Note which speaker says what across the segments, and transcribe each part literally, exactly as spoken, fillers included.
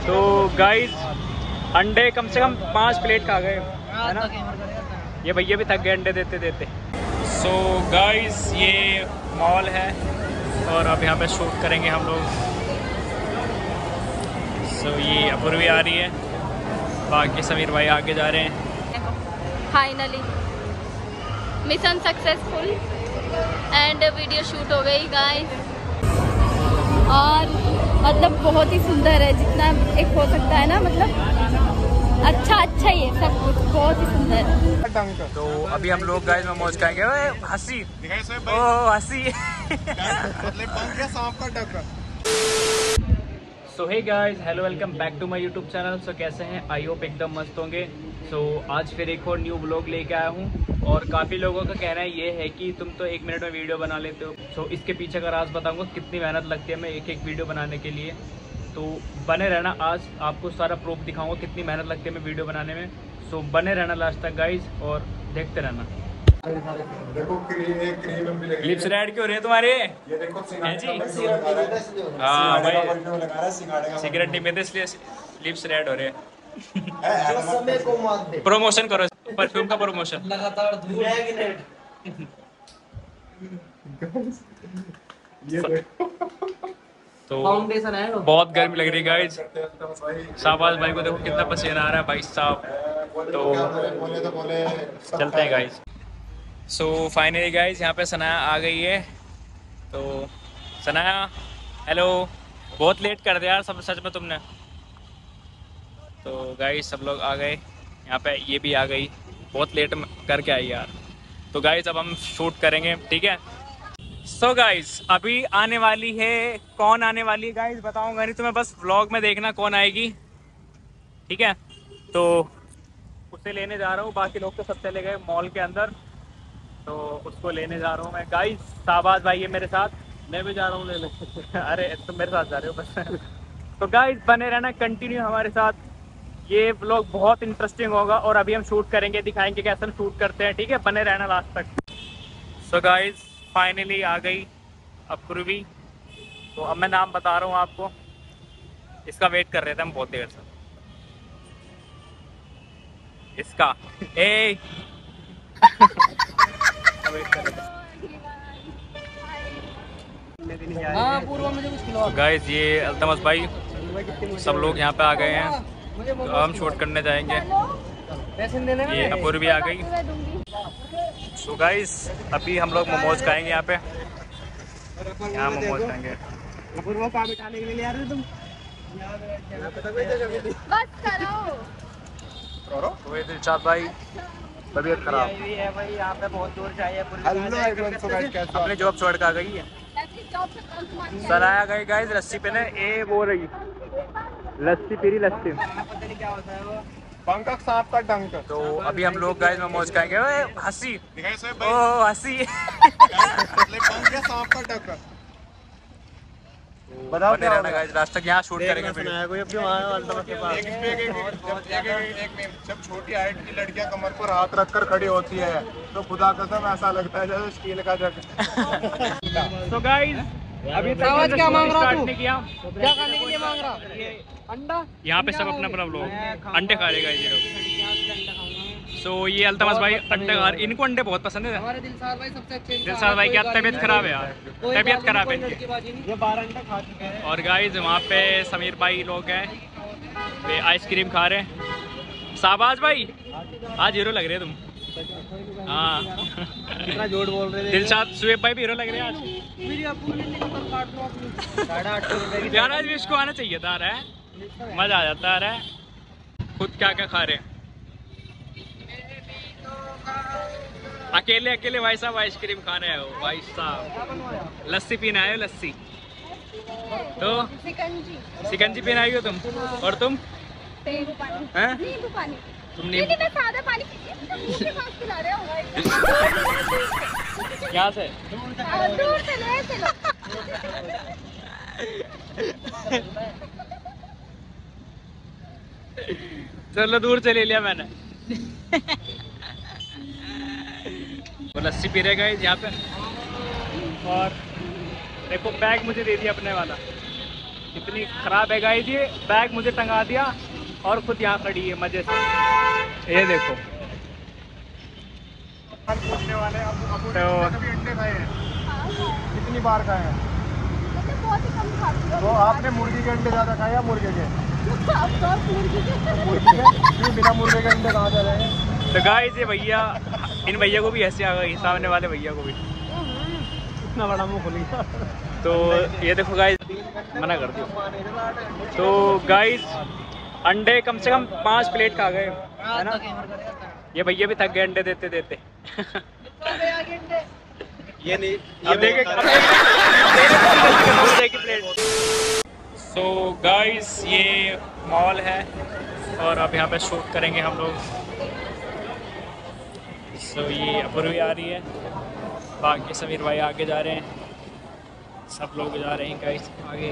Speaker 1: तो गाइस अंडे कम से कम पाँच प्लेट खा गए है ना। ये भैया भी थक गए अंडे देते देते। सो so गाइस ये मॉल है और अब यहाँ पे शूट करेंगे हम लोग। सो so ये अपूर्वी आ रही है, बाकी समीर भाई आगे जा रहे हैं।
Speaker 2: Finally mission successful and video shoot हो गई गाइस। और मतलब बहुत ही सुंदर है, जितना एक हो सकता है ना, मतलब अच्छा अच्छा ही है सब कुछ, बहुत ही सुंदर।
Speaker 1: तो अभी हम लोग गाइस में मौज खाएंगे। हंसी ओ हंसी so hey guys, hello welcome back to my YouTube channel. So कैसे हैं? आई होप एकदम मस्त होंगे। सो so, आज फिर एक और न्यू ब्लॉग लेके आया हूँ और काफ़ी लोगों का कहना ये है कि तुम तो एक मिनट में वीडियो बना लेते हो। सो so, इसके पीछे का राज बताऊँगा कितनी मेहनत लगती है मैं एक एक वीडियो बनाने के लिए। तो बने रहना, आज आपको सारा प्रूफ दिखाऊंगा कितनी मेहनत लगती है मैं वीडियो बनाने में। सो so, बने रहना लास्ट तक गाइज और देखते रहना।
Speaker 3: देखो
Speaker 1: लिप्स रेड क्यों रहे तुम्हारे?
Speaker 3: ये देखो
Speaker 1: हैं जी? हाँ भाई सिगरेट नहीं पीते इसलिए लिप्स रेड हो रहे हैं। प्रमोशन करो परफ्यूम का, प्रमोशन लगातार। तो फाउंडेशन है, बहुत गर्मी लग रही है गाइज। शाहबाज भाई को देखो कितना पसीना आ रहा है भाई साहब। तो चलते हैं गाइज। सो फाइनली गाइज यहाँ पे सनाया आ गई है। तो सनाया हेलो, बहुत लेट कर दिया यार सब सच में तुमने। तो गाइज सब लोग आ गए यहाँ पे, ये भी आ गई, बहुत लेट करके आई यार। तो गाइज अब हम शूट करेंगे, ठीक है। सो so गाइज अभी आने वाली है, कौन आने वाली है गाइज बताऊंगा नहीं, तुम्हें बस व्लॉग में देखना कौन आएगी, ठीक है। तो उसे लेने जा रहा हूँ, बाकी लोग तो सब चले गए मॉल के अंदर, तो उसको लेने जा रहा हूँ मैं गाइज। शाहबाज भाई है मेरे साथ, मैं भी जा रहा हूँ लेने। अरे तुम मेरे साथ जा रहे हो बस। तो गाइज बने रहना कंटिन्यू हमारे साथ, ये व्लॉग बहुत इंटरेस्टिंग होगा और अभी हम शूट करेंगे, दिखाएंगे कैसे हम शूट करते हैं, ठीक है। बने रहना लास्ट तक। सो गाइज फाइनली आ गई अपूर्वी। तो अब मैं नाम बता रहा हूँ आपको, इसका वेट कर रहे थे हम बहुत देर से। इसका ए वेट कर रहे थे। गाइस ये अल्तमस भाई सब लोग यहाँ पे आ गए हैं, तो हम शूट करने जाएंगे। ये अपूर्वी आ गई। सो गाइस अभी हम लोग मोमोज खाएंगे यहाँ पे, यहाँ मोमोज खाएंगे। तो ये दिलशाद भाई तबीयत खराब है भाई, यहाँ पे बहुत दूर चाहिए। अपने जॉब छोड़ कर आ गई है। सर आया गई गाइस लस्सी पे, ए वो रही लस्सी पीरी लस्सी।
Speaker 3: पंकज सांप का डंक।
Speaker 1: तो अभी हम लोग गाइस मोमोज खाएंगे। हंसी ओ हंसी
Speaker 3: सांप का डंक।
Speaker 1: बताओ बने रहना गाइस लास्ट तक, यहाँ शूट करेंगे फिर।
Speaker 3: जब छोटी हाइट की लड़कियां कमर पर हाथ रखकर खड़ी होती है तो खुदा कसम ऐसा लगता है जैसे स्टील का जग।
Speaker 1: तो गाइस अभी तक क्या मांग रहा तू? क्या
Speaker 4: खाने के लिए मांग रहा? अंडा।
Speaker 1: यहाँ पे सब अपना अपना लोग अंडे खा रहे गाइस ये लोग। सो ये अल्तमस भाई अंडे खा रहे, इनको अंडे बहुत पसंद है।
Speaker 4: हमारे दिलशाद भाई सबसे अच्छे।
Speaker 1: दिलशाद भाई की तबीयत खराब है यार, तबीयत खराब है इनकी।
Speaker 4: ये बारह अंडा खा चुके हैं।
Speaker 1: और गाइस वहाँ पे समीर भाई लोग हैं, वे आइसक्रीम खा रहे हैं। शाहबाज भाई आज हीरो लग रहे हैं तुम। हाँ
Speaker 4: कितना जोड़ बोल रहे थे।
Speaker 1: दिलशाद सुएब भाई भी हीरो लग रहे हैं आज। यार आज भी इसको आना चाहिए था, रहा है मजा आ जाता है। रहा खुद क्या क्या खा रहे हैं अकेले अकेले भाई साहब, आइसक्रीम खा रहे हो भाई साहब। लस्सी पीना है, लस्सी तो सिकंजी पीना आई हो तुम। और तुम हैं? तुम नहीं
Speaker 2: सादा पानी पिला रहे हो
Speaker 1: यहाँ से
Speaker 2: दूर से ले से लो।
Speaker 1: चलो दूर से ले लिया मैंने। वो लस्सी पी रहे गए यहाँ पे। और देखो बैग मुझे दे दिया अपने वाला, कितनी खराब है गाइस। ये बैग मुझे टंगा दिया और खुद यहाँ खड़ी है मजे से। ये देखो
Speaker 3: वाले अब अब
Speaker 1: तो
Speaker 3: कभी अंडे खाए हैं? कितनी बार खाए हैं?
Speaker 2: मतलब बहुत ही कम खाती हूँ।
Speaker 3: तो आपने मुर्गी के अंडे ज्यादा खाए या मुर्गे के?
Speaker 2: अब तो मुर्गी के।
Speaker 3: मुर्गी के? क्यों बिना मुर्गे के अंडे कहाँ जा रहे हैं?
Speaker 1: तो गाइस ये भैया, इन भैया को भी ऐसे आ गई, सामने वाले भैया को भी
Speaker 4: इतना बड़ा मुंह खुली।
Speaker 1: तो ये देखो गाइस, मना कर दियो। तो गाइस अंडे कम से कम पाँच प्लेट खा गए है ना। ये भैया भी थक गए अंडे देते देते।
Speaker 3: ये नहीं
Speaker 1: अब देखे प्लेट। सो गाइस ये मॉल है और अब यहाँ पे शूट करेंगे हम लोग। सो so, ये अपूर्वी आ रही है, बाकी समीर भाई आगे जा रहे हैं, सब लोग जा रहे हैं गाइस आगे।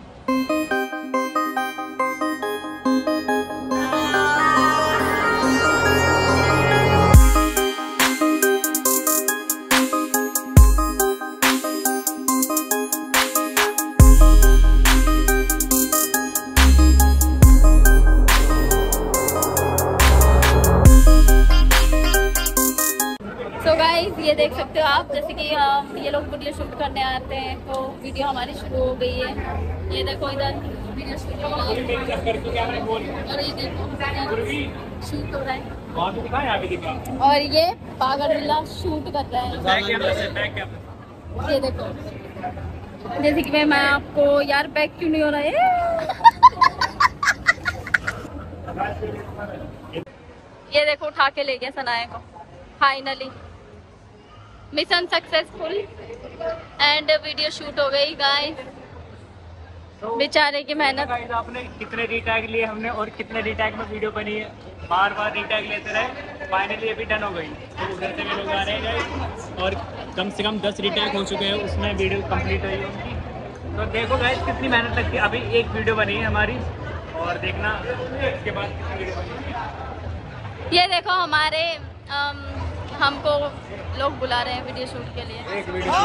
Speaker 2: तो गाइस ये देख सकते हो आप, जैसे कि हम ये लोग वीडियो शूट करने आते हैं तो वीडियो हमारी शुरू हो गई है। ये देखो इधर वीडियो शूट हो रहा है और ये देखो शूट हो रहा है और ये पागल बिल्ला शूट कर रहा है। ये देखो जैसे कि मैं मैं आपको यार बैक क्यों नहीं हो रहा है। ये देखो उठा के ले गया सनाया को। Finally mission successful and video shoot हो गई गाइस। बेचारे की मेहनत।
Speaker 1: गाइस आपने कितने रीटैग लिए हमने और कितने रीटैग में वीडियो बनी है, बार बार रीटैग लेते रहे, फाइनली अभी डन हो गई। तो उधर से भी लोग आ रहे हैं गाइस और कम से कम दस रीटैग हो चुके हैं, उसमें वीडियो कंप्लीट हुई है उनकी। तो देखो गाइस कितनी मेहनत लगती है। अभी एक वीडियो बनी है हमारी और देखना इसके बाद कितनी वीडियो बनी।
Speaker 2: ये देखो हमारे अम, हमको लोग बुला रहे हैं वीडियो शूट के लिए।
Speaker 1: एक वीडियो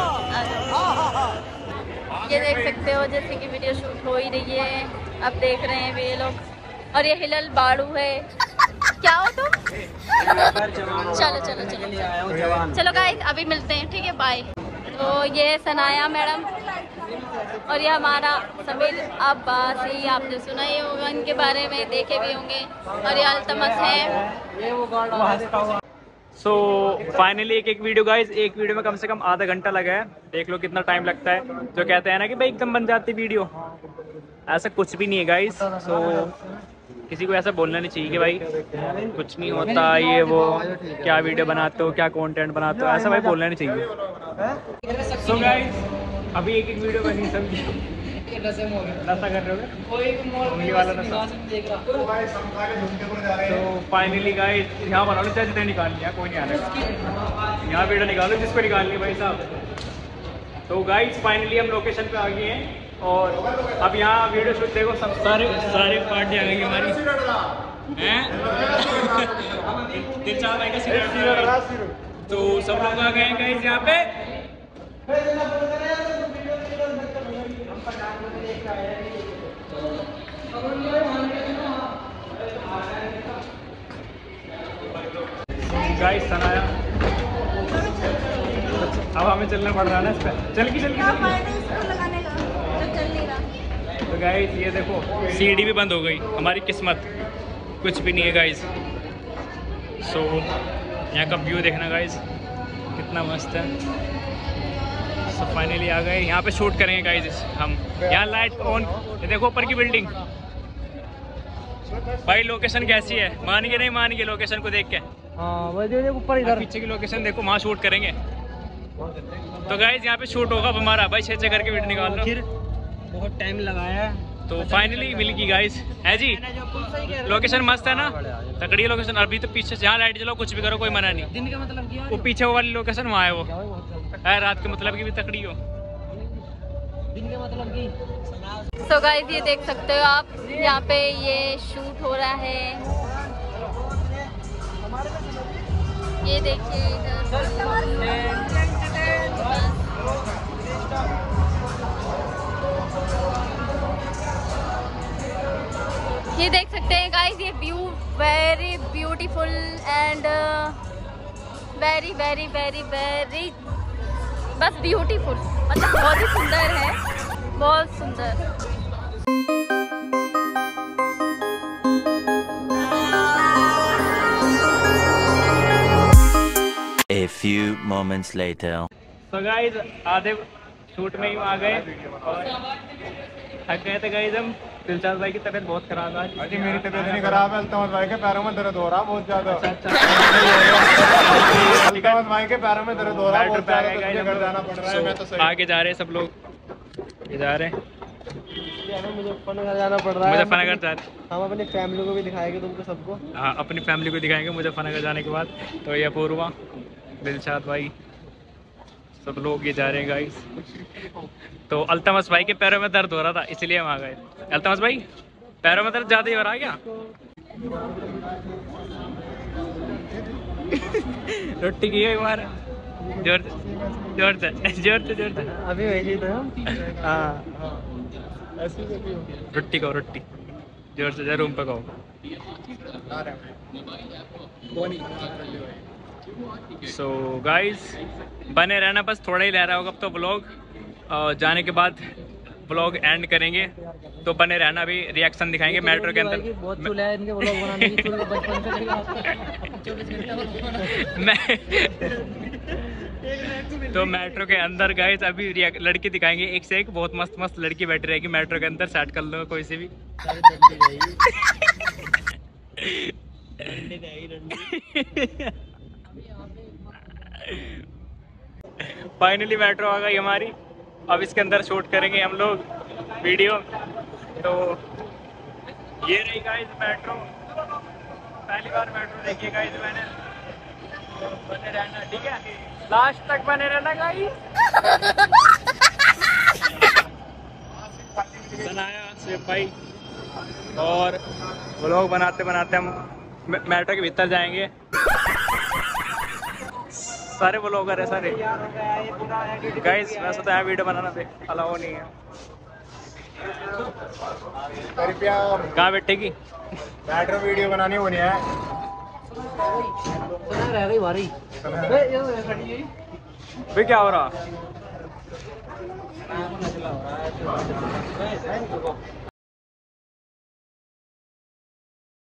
Speaker 2: ये देख सकते हो जैसे कि वीडियो शूट हो ही रही है, अब देख रहे हैं ये लोग। और ये हिलल बाड़ू है। क्या हो तुम? चलो चलो चलो चलो गाइस अभी मिलते हैं, ठीक है बाय। तो ये सनाया मैडम और ये हमारा समीर अब्बासी, आपने सुना ही होगा इनके बारे में, देखे भी होंगे। और ये अल्तमस है।
Speaker 1: सो फाइनली एक एक वीडियो गाइस, एक वीडियो में कम से कम आधा घंटा लगा है। देख लो कितना टाइम लगता है। जो कहते हैं ना कि भाई एकदम बन जाती वीडियो, ऐसा कुछ भी नहीं है गाइस। सो किसी को ऐसा बोलना नहीं चाहिए कि भाई कुछ नहीं होता, ये वो क्या वीडियो बनाते हो, क्या कंटेंट बनाते हो, ऐसा भाई बोलना नहीं चाहिए। सो गाइस अभी एक एक वीडियो बनी, सब नशा कर रहे हो उंगली वाला नशा। तो फाइनली गाइस यहाँ बना लो, चाहे जितने निकाल लिया कोई नहीं आने, यहाँ वीडियो निकालो जिसको निकाल लिया भाई साहब। तो गाइस फाइनली हम लोकेशन पे आ गए हैं और अब यहाँ वीडियो शूट देखो, सब सारे सारे पार्टी आ गई हमारी हैं। तीन चार भाई का सीरियल, तो सब लोग आ गए हैं गाइस यहाँ पे। गाइस सनाया अब हमें चलना पड़ रहा है ना इस पर। चल की चल की तो गाइस ये देखो सीढ़ी भी बंद हो गई, हमारी किस्मत कुछ भी नहीं है गाइस। सो यहाँ का व्यू देखना गाइस कितना मस्त है। सो फाइनली आ गए, यहाँ पे शूट करेंगे गाइस हम। यहाँ लाइट ऑन, देखो ऊपर की बिल्डिंग। भाई लोकेशन कैसी है, मान के नहीं मान के लोकेशन को देख के।
Speaker 4: हाँ ऊपर इधर
Speaker 1: पीछे की लोकेशन देखो, वहाँ शूट करेंगे। तो गाइस यहाँ पे शूट होगा हमारा। भाई छः छः करके वीडियो निकाल लो,
Speaker 4: फिर बहुत टाइम लगाया है।
Speaker 1: तो फाइनली मिल गई गाइस है जी। लोकेशन मस्त है ना, तगड़ी लोकेशन। अभी तो पीछे जहाँ लाइट चलो कुछ भी करो कोई मना नहीं।
Speaker 4: दिन का मतलब क्या
Speaker 1: वो पीछे वो वाली लोकेशन वहाँ है, वो है रात के मतलब की भी तकड़ी हो।
Speaker 4: दिन का मतलब की
Speaker 2: तो गाइस ये देख सकते हो आप, यहाँ पे ये शूट हो रहा है। ये देखिए इधर ये देख सकते हैं गाइस, ये view very beautiful and very very very very बस ब्यूटीफुल, मतलब बहुत ही सुंदर है, बहुत सुंदर।
Speaker 5: A few moments later.
Speaker 1: तो गाइस आधे शूट में ही आ गए और थक गए थे गाइस हम। दिलशाद भाई की तबीयत बहुत खराब है आज।
Speaker 3: जी मेरी तबीयत नहीं खराब है, अल्तमस भाई के पैरों में दर्द हो रहा बहुत ज्यादा। अल्तमस भाई के पैरों में दर्द हो रहा बहुत ज्यादा, तो मुझे घर जाना पड़ रहा है। मैं तो सही
Speaker 1: आगे जा रहे हैं सब लोग, जा रहे हैं
Speaker 4: मुजफ्फरनगर जाना पड़ रहा है।
Speaker 1: मुजफ्फरनगर जा रहे हैं।
Speaker 4: हम अपनी फैमिली को भी दिखाएंगे तुमको सबको।
Speaker 1: हाँ अपनी फैमिली को दिखाएंगे मुजफ्फरनगर जाने के बाद। तो ये अपूर्वा, दिलशाद भाई, सब लोग ये जा रहे हैं गाइस। तो अल्तमस भाई के पैरों में दर्द हो रहा था इसलिए हम आ गए। अल्तमस भाई पैरों में दर्द ज्यादा ही हो रहा है क्या? रोटी की है बार, जोर जोर से जोर से जोर से
Speaker 4: अभी वैसे ही तो हम।
Speaker 1: हाँ रोटी कहो, रोटी जोर से रूम पे कहो। सो so, गाइस बने रहना, बस थोड़ा ही रह रहा होगा अब तो ब्लॉग। जाने के बाद ब्लॉग एंड करेंगे, तो बने रहना। अभी रिएक्शन दिखाएंगे मेट्रो के अंदर।
Speaker 4: बहुत चूल्हा है इनके ब्लॉग बनाने की, चूल्हा बचपन से
Speaker 1: मैं तो मेट्रो के अंदर गाइस अभी लड़की दिखाएंगे, एक से एक बहुत मस्त मस्त लड़की बैठी रहेगी मेट्रो के अंदर। सेट कर लो कोई से भी। फाइनली मेट्रो आ गई हमारी। अब इसके अंदर शूट करेंगे हम लोग वीडियो। तो ये रही गाइस मेट्रो, पहली बार मेट्रो देखी है गाइस मैंने। बने रहना ठीक है, लास्ट तक बने रहना गाइस। बनाया सिर्फ भाई, और व्लॉग बनाते बनाते हम मेट्रो के भीतर जाएंगे। सारे व्लॉगर है सारे गाइस। वैसे तो यहाँ वीडियो बनाना पे अलाउ नहीं है।
Speaker 3: कृपया
Speaker 1: कहाँ बैठेगी?
Speaker 3: मेट्रो वीडियो बनानी होनी है।
Speaker 4: रह गई भारी।
Speaker 1: भाई क्या हो रहा?